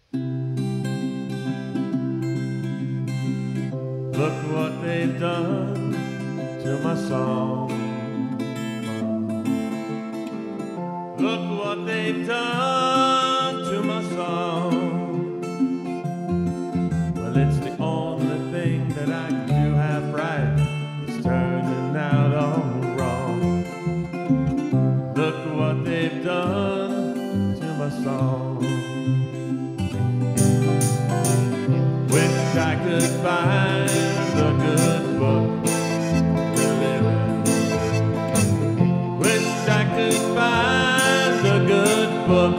Look what they've done to my song. Look what they've done to my song. Well, it's the only thing that I can do half right. It's turning out all wrong. Look what they've done to my song. Wish I could find a good book to live in. Wish I could find a good book.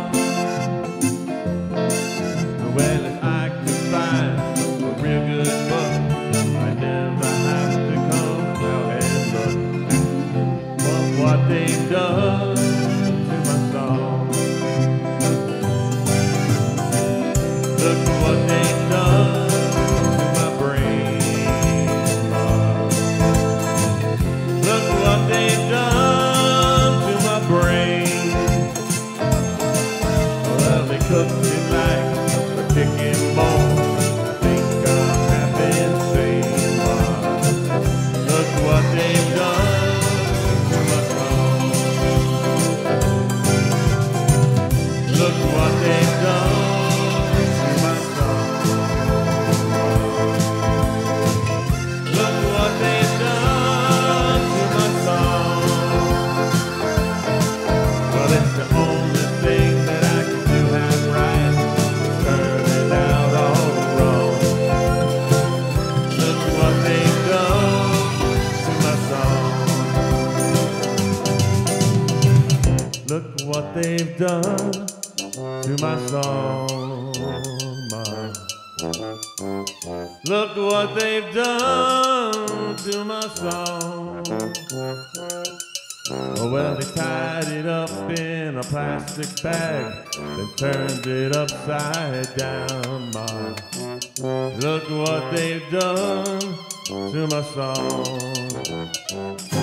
Well, if I could find a real good book, I'd never have to come out and look. But what they've done to my song. Look what they've done. Cooked it like a chicken bone. I think I'm having seen one. Look what they've done to my song. Look what they've done to my song. Look what they've done to my song. Well, it's the only thing that I can Look what they've done to my song. Look what they've done to my song. Oh, well, they tied it up in a plastic bag, then turned it upside down, Ma. Look what they've done to my song.